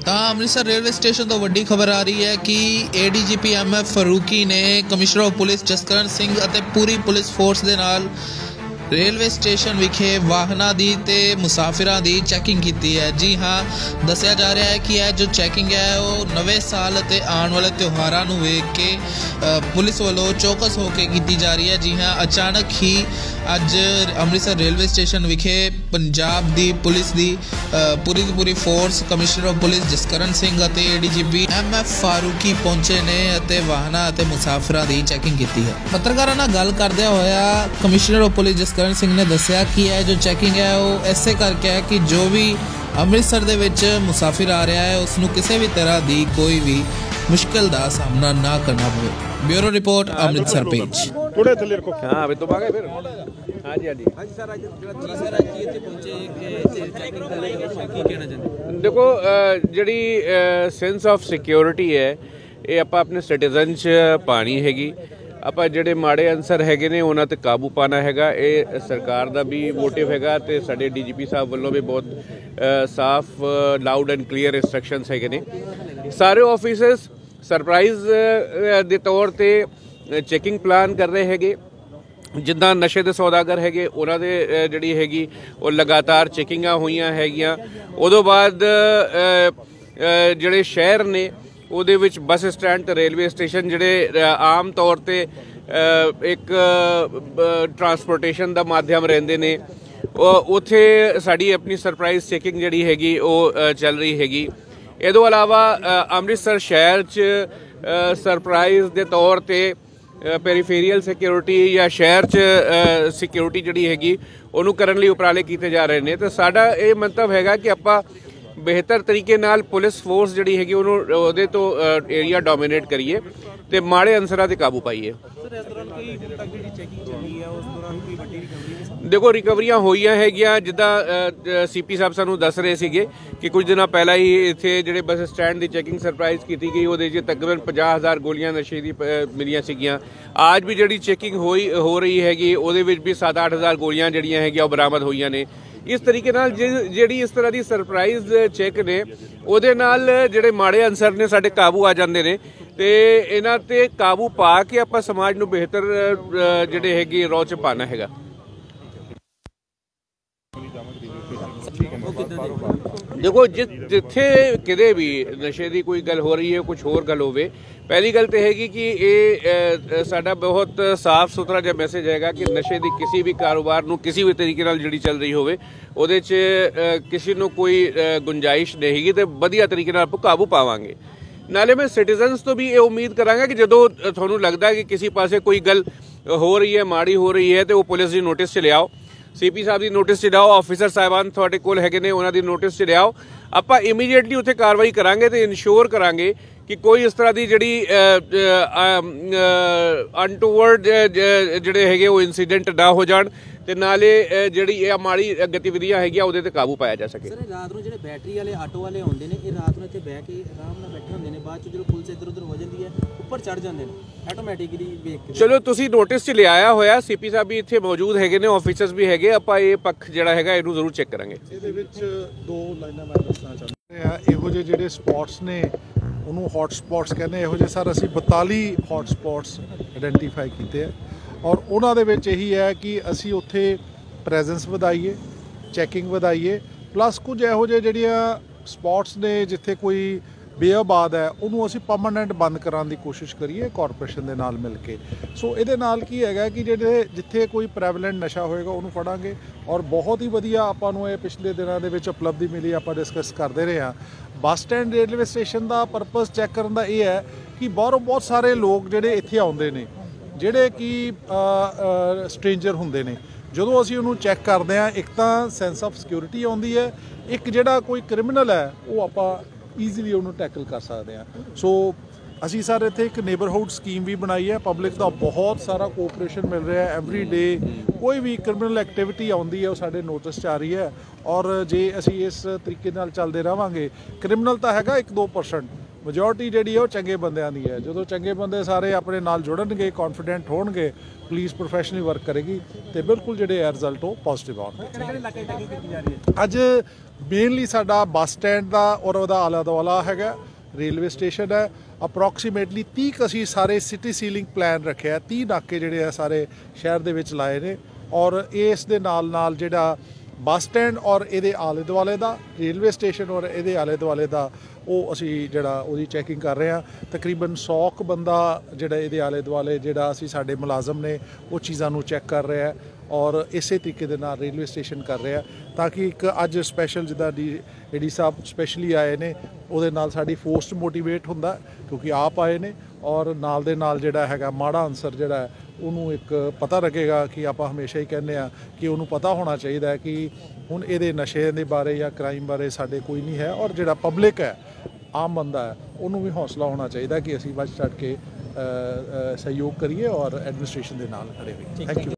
ਤਾਂ Amritsar railway station ਤੋਂ ਵੱਡੀ ਖਬਰ ਆ ਰਹੀ ਹੈ ਕਿ ADGP MF ਫਾਰੂਕੀ ਨੇ commissioner of police Jaskaran Singh ਅਤੇ ਪੂਰੀ ਪੁਲਿਸ ਫੋਰਸ ਦੇ ਨਾਲ रेलवे स्टेशन विखे वाहनों की ते मुसाफिरों की चैकिंग की है। जी हाँ, दसिया जा रहा है कि यह जो चैकिंग है वो नवे साल ते आने वाले त्योहारों को वेख के पुलिस वालों चौकस होकर की जा रही है। जी हाँ, अचानक ही अज अमृतसर रेलवे स्टेशन विखे पंजाब की पुलिस की पूरी force commissioner of police Jaskaran Singh और ADGP MF फारूकी पहुंचे ने वाहनों और मुसाफिरों की चैकिंग की है। पत्रकारों नाल गल करदे होया commissioner of police Jaskaran Singh ने दसिया कि यह जो चैकिंग है वो ऐसे करके है कि जो भी अमृतसर दे विच मुसाफिर आ रहा है उसनों किसी भी तरह की कोई भी मुश्किल का सामना ना करना पवे। Bureau report Amritsar page. थोड़े थले रखो। हां अभी तो भागे फिर। हां जी सर आज की इथे पहुंचे के चेकिंग कर लेंगे की कहना चाहते देखो ਜਿਹੜੀ सेंस ऑफ सिक्योरिटी है ये आप अपने सिटीजन च पानी हैगी। ਆਪਾਂ ਜਿਹੜੇ ਮਾੜੇ ਅਨਸਰ ਹੈਗੇ ਨੇ ਉਹਨਾਂ ਤੇ ਕਾਬੂ ਪਾਣਾ ਹੈਗਾ। ਇਹ ਸਰਕਾਰ ਦਾ ਵੀ ਮੋਟਿਵ ਹੈਗਾ ਤੇ ਸਾਡੇ DGP ਸਾਹਿਬ ਵੱਲੋਂ ਵੀ ਬਹੁਤ ਸਾਫ਼ ਲਾਊਡ ਐਂਡ ਕਲੀਅਰ ਇੰਸਟਰਕਸ਼ਨਸ ਹੈਗੇ ਨੇ। ਸਾਰੇ ਆਫਿਸਰਸ ਸਰਪ੍ਰਾਈਜ਼ ਦੇ ਤੌਰ ਤੇ ਚੈਕਿੰਗ ਪਲਾਨ ਕਰ ਰਹੇ ਹੈਗੇ। ਜਿੱਦਾਂ ਨਸ਼ੇ ਦੇ ਸੌਦਾਗਰ ਹੈਗੇ ਉਹਨਾਂ ਦੇ ਜਿਹੜੀ ਹੈਗੀ ਉਹ ਲਗਾਤਾਰ ਚੈਕਿੰਗਾਂ ਹੋਈਆਂ ਹੈਗੀਆਂ। ਉਦੋਂ ਬਾਅਦ ਜਿਹੜੇ ਸ਼ਹਿਰ ਨੇ ਉਹਦੇ ਵਿੱਚ ਬੱਸ ਸਟੈਂਡ ਤੇ ਰੇਲਵੇ ਸਟੇਸ਼ਨ ਜਿਹੜੇ ਆਮ ਤੌਰ ਤੇ ਇੱਕ ਟਰਾਂਸਪੋਰਟੇਸ਼ਨ ਦਾ ਮਾਧਿਅਮ ਰਹਿੰਦੇ ਨੇ ਉੱਥੇ ਸਾਡੀ ਆਪਣੀ ਸਰਪ੍ਰਾਈਜ਼ ਚੈਕਿੰਗ ਜਿਹੜੀ ਹੈਗੀ ਉਹ ਚੱਲ ਰਹੀ ਹੈਗੀ। ਇਹ ਤੋਂ ਇਲਾਵਾ ਅੰਮ੍ਰਿਤਸਰ ਸ਼ਹਿਰ 'ਚ ਸਰਪ੍ਰਾਈਜ਼ ਦੇ ਤੌਰ ਤੇ ਪੈਰੀਫੇਰੀਅਲ ਸਿਕਿਉਰਿਟੀ ਜਾਂ ਸ਼ਹਿਰ 'ਚ ਸਿਕਿਉਰਿਟੀ ਜਿਹੜੀ ਹੈਗੀ ਉਹਨੂੰ ਕਰਨ ਲਈ ਉਪਰਾਲੇ ਕੀਤੇ ਜਾ ਰਹੇ ਨੇ। ਤੇ ਸਾਡਾ ਇਹ ਮੰਤਵ ਹੈਗਾ ਕਿ ਆਪਾਂ बेहतर तरीके नाल पुलिस फोर्स जिहड़ी हैगी उहनूं ओहदे तो एरिया डोमिनेट करिए ते माड़े अंसरां ते काबू पाइए। देखो रिकवरियां होईयां हैगियां जिद्दां CP साहब सानूं दस रहे सीगे कि कुछ दिनों पहला ही इत्थे जिहड़े बस स्टैंड की चैकिंग सरप्राइज की गई उहदे च तकरीबन 50,000 गोलियां नशे दी मिलियां सीगियां। आज भी जिहड़ी चैकिंग हो रही हैगी उहदे विच भी 7-8,000 गोलियां जिहड़ियां हैगियां बरामद होईयां ने। इस तरीके नाल ਜਿਹੜੀ इस तरह की सरप्राइज चैक ने ਉਹਦੇ ਨਾਲ ਜਿਹੜੇ ਮਾੜੇ ਅੰਸਰ ਨੇ ਸਾਡੇ ਕਾਬੂ ਆ ਜਾਂਦੇ ਨੇ ਤੇ ਇਹਨਾਂ ਤੇ ਕਾਬੂ ਪਾ ਕੇ ਆਪਾਂ ਸਮਾਜ ਨੂੰ ਬਿਹਤਰ ਜਿਹੜੇ ਹੈਗੀ ਰੌਹ ਚ ਪਾਣਾ ਹੈਗਾ। देखो जिथे किते भी नशे की कोई गल हो रही है कुछ होर गल होवे पहली गल तो हैगी कि ये साडा बहुत साफ सुथरा जिहा मैसेज हैगा कि नशे की किसी भी कारोबार नूं किसी भी तरीके नाल जिहड़ी चल रही होवे ਉਹਦੇ 'ਚ किसी ਨੂੰ कोई गुंजाइश नहीं हैगी ते वधिया तरीके नाल काबू पावांगे। नाले मैं सिटीजनस तो भी ये उम्मीद करांगा कि जदों तुहानूं लगदा है कि किसी पासे कोई गल हो रही है माड़ी हो रही है तो वो पुलिस की नोटिस च लियाओ। CP साहब की नोटिस च लियाओ। ऑफिसर साहिबान तुहाडे कोल हैगे ने उन्हां दी नोटिस च लियाओ। आपां इमीडिएटली उत्थे कार्रवाई करांगे ते इंश्योर करांगे कि कोई इस तरह की जिहड़ी अनटूवर्ड जिहड़े हैगे वो इंसीडेंट ना हो जाण ते नाले जिहड़ी ये माड़ी गतिविधियां हैगियां ਉਹਦੇ ਤੇ ਕਾਬੂ ਪਾਇਆ ਜਾ ਸਕੇ। ਸਰ ਰਾਤ ਨੂੰ ਜਿਹੜੇ ਬੈਟਰੀ ਵਾਲੇ ਆਟੋ ਵਾਲੇ ਆਉਂਦੇ ਨੇ ਇਹ ਰਾਤ ਨੂੰ ਇੱਥੇ ਬਹਿ ਕੇ ਆਰਾਮ ਨਾਲ ਬੈਠੇ ਹੁੰਦੇ ਨੇ ਬਾਅਦ ਚ ਜਦੋਂ ਪੁਲਿਸ ਇੱਧਰ ਉੱਧਰ ਹੋ ਜਾਂਦੀ ਹੈ ਉੱਪਰ ਚੜ ਜਾਂਦੇ ਨੇ ਆਟੋਮੈਟਿਕਲੀ ਵੇਖ ਕੇ। ਚਲੋ ਤੁਸੀਂ ਨੋਟਿਸ 'ਚ ਲਿਆਇਆ ਹੋਇਆ CP ਸਾਹਿਬ ਵੀ ਇੱਥੇ ਮੌਜੂਦ ਹੈਗੇ ਨੇ ਆਫਿਸਰਸ ਵੀ ਹੈਗੇ ਆਪਾਂ ਇਹ ਪੱਖ ਜਿਹੜਾ ਹੈਗਾ ਇਹਨੂੰ ਜ਼ਰੂਰ ਚੈੱਕ ਕਰਾਂਗੇ। ਇਹਦੇ ਵਿੱਚ ਦੋ ਲਾਈਨਾਂ ਮੈਂ ਦੱਸਣਾ ਚਾਹੁੰਦਾ ਹਾਂ। ਇਹੋ ਜਿਹੇ ਜਿਹੜੇ ਸਪੌਟਸ ਨੇ ਉਹਨੂੰ ਹੌਟ ਸਪੌਟਸ ਕਹਿੰਦੇ। ਇਹੋ ਜਿਹੇ ਸਰ ਅਸੀਂ 42 ਹੌਟ ਸਪੌਟਸ ਆਇਡੈਂਟੀਫਾਈ ਕੀਤੇ ਆ और उन्होंने यही है कि असी उत्थे प्रैजेंस वधाइए चैकिंग वधाइए प्लस कुछ यहो जिहड़ियां स्पॉट्स ने जिथे कोई बेआबाद है उन्होंने असी परमानेंट बंद कराने की कोशिश करिए कॉरपोरेशन के नाल मिल के। सो ये नाल की है कि जिहड़े जिथे कोई प्रेवलेंट नशा होएगा उन्होंने फड़ांगे और बहुत ही वधिया आपां नूं पिछले दिनों के उपलब्धि मिली आपां डिस्कस करते रहे हैं। बस स्टैंड रेलवे स्टेशन का परपज़ चैक करने का यह है कि बाहरों बहुत सारे लोग जिहड़े इत्थे आउंदे ने ਜਿਹੜੇ ਕਿ ਸਟ੍ਰੇਂਜਰ ਹੁੰਦੇ ਨੇ ਜਦੋਂ ਅਸੀਂ ਉਹਨੂੰ ਚੈੱਕ ਕਰਦੇ ਹਾਂ ਇੱਕ ਤਾਂ ਸੈਂਸ ਆਫ ਸਿਕਿਉਰਿਟੀ ਆਉਂਦੀ ਹੈ ਇੱਕ ਜਿਹੜਾ ਕੋਈ ਕ੍ਰਿਮੀਨਲ ਹੈ ਉਹ ਆਪਾਂ ਈਜ਼ੀਲੀ ਉਹਨੂੰ ਟੈਕਲ ਕਰ ਸਕਦੇ ਹਾਂ। ਸੋ ਅਸੀਂ ਸਰ ਇੱਥੇ ਇੱਕ ਨੇਬਰਹੁੱਡ ਸਕੀਮ ਵੀ ਬਣਾਈ ਹੈ। ਪਬਲਿਕ ਦਾ ਬਹੁਤ ਸਾਰਾ ਕੋਆਪਰੇਸ਼ਨ ਮਿਲ ਰਿਹਾ ਹੈ ਐਵਰੀ ਡੇ। ਕੋਈ ਵੀ ਕ੍ਰਿਮੀਨਲ ਐਕਟੀਵਿਟੀ ਆਉਂਦੀ ਹੈ ਉਹ ਸਾਡੇ ਨੋਟਿਸ 'ਚ ਆ ਰਹੀ ਹੈ ਔਰ ਜੇ ਅਸੀਂ ਇਸ ਤਰੀਕੇ ਨਾਲ ਚੱਲਦੇ ਰਹਾਂਗੇ ਕ੍ਰਿਮੀਨਲ ਤਾਂ ਹੈਗਾ 1-2% ਮੈਜੋਰਟੀ ਜਿਹੜੀ ਹੈ ਉਹ ਚੰਗੇ ਬੰਦਿਆਂ ਦੀ ਹੈ। ਜਦੋਂ ਚੰਗੇ ਬੰਦੇ ਸਾਰੇ ਆਪਣੇ ਨਾਲ ਜੁੜਨਗੇ, ਕੌਨਫੀਡੈਂਟ ਹੋਣਗੇ, ਪੁਲਿਸ ਪ੍ਰੋਫੈਸ਼ਨਲੀ ਵਰਕ ਕਰੇਗੀ ਤੇ ਬਿਲਕੁਲ ਜਿਹੜੇ ਹੈ ਰਿਜ਼ਲਟ ਉਹ ਪੋਜ਼ਿਟਿਵ ਆਉਣਗੇ। ਅੱਜ ਮੇਨਲੀ ਸਾਡਾ ਬੱਸ ਸਟੈਂਡ ਦਾ ਔਰ ਉਹਦਾ ਆਲਾ ਦੁਆਲਾ ਹੈਗਾ, ਰੇਲਵੇ ਸਟੇਸ਼ਨ ਹੈ। ਅਪਰੋਕਸੀਮੇਟਲੀ 30 ਅਸੀਂ ਸਾਰੇ ਸਿਟੀ ਸੀਲਿੰਗ ਪਲਾਨ ਰੱਖਿਆ, 30 ਨਾਕੇ ਜਿਹੜੇ ਆ ਸਾਰੇ ਸ਼ਹਿਰ ਦੇ ਵਿੱਚ ਲਾਏ ਨੇ। ਔਰ ਇਸ ਦੇ ਨਾਲ ਜਿਹੜਾ ਬੱਸ ਸਟੈਂਡ ਔਰ ਇਹਦੇ ਆਲੇ ਦੁਆਲੇ ਦਾ, ਰੇਲਵੇ ਸਟੇਸ਼ਨ ਔਰ ਇਹਦੇ ਆਲੇ ਦੁਆਲੇ ਦਾ ਉਹ ਅਸੀਂ ਜਿਹੜਾ ਉਹਦੀ ਚੈਕਿੰਗ ਕਰ ਰਹੇ ਹਾਂ। ਤਕਰੀਬਨ 100 ਕੁ ਬੰਦਾ ਜਿਹੜਾ ਇਹਦੇ ਆਲੇ ਦੁਆਲੇ ਜਿਹੜਾ ਅਸੀਂ ਸਾਡੇ ਮੁਲਾਜ਼ਮ ਨੇ ਉਹ ਚੀਜ਼ਾਂ ਨੂੰ ਚੈੱਕ ਕਰ ਰਿਹਾ ਔਰ ਇਸੇ ਤਰੀਕੇ ਦੇ ਨਾਲ ਰੇਲਵੇ ਸਟੇਸ਼ਨ ਕਰ ਰਿਹਾ, ਤਾਂ ਕਿ ਇੱਕ ਅੱਜ ਸਪੈਸ਼ਲ ਜਿੱਦਾਂ ਡੀ ਸਾਹਿਬ ਸਪੈਸ਼ਲੀ ਆਏ ਨੇ ਉਹਦੇ ਨਾਲ ਸਾਡੀ ਫੋਰਸ ਮੋਟੀਵੇਟ ਹੁੰਦਾ, ਕਿਉਂਕਿ ਆਪ ਆਏ ਨੇ ਔਰ ਨਾਲ ਦੇ ਨਾਲ ਜਿਹੜਾ ਹੈਗਾ ਮਾੜਾ ਅਨਸਰ ਜਿਹੜਾ ਉਹਨੂੰ ਇੱਕ ਪਤਾ ਲੱਗੇਗਾ ਕਿ ਆਪਾਂ ਹਮੇਸ਼ਾ ਹੀ ਕਹਿੰਦੇ ਆ ਕਿ ਉਹਨੂੰ ਪਤਾ ਹੋਣਾ ਚਾਹੀਦਾ ਹੈ ਕਿ ਹੁਣ ਇਹਦੇ ਨਸ਼ੇ ਦੇ ਬਾਰੇ ਜਾਂ ਕ੍ਰਾਈਮ ਬਾਰੇ ਸਾਡੇ ਕੋਈ ਨਹੀਂ ਹੈ। ਔਰ ਜਿਹੜਾ ਪਬਲਿਕ ਹੈ, ਆਮ ਬੰਦਾ ਹੈ, ਉਹਨੂੰ ਵੀ ਹੌਸਲਾ ਹੋਣਾ ਚਾਹੀਦਾ ਕਿ ਅਸੀਂ ਵੱਧ ਚੜ੍ਹ ਕੇ ਸਹਿਯੋਗ ਕਰੀਏ ਔਰ ਐਡਮਿਨਿਸਟ੍ਰੇਸ਼ਨ ਦੇ ਨਾਲ ਖੜੇ ਹੋਈਏ। Thank you.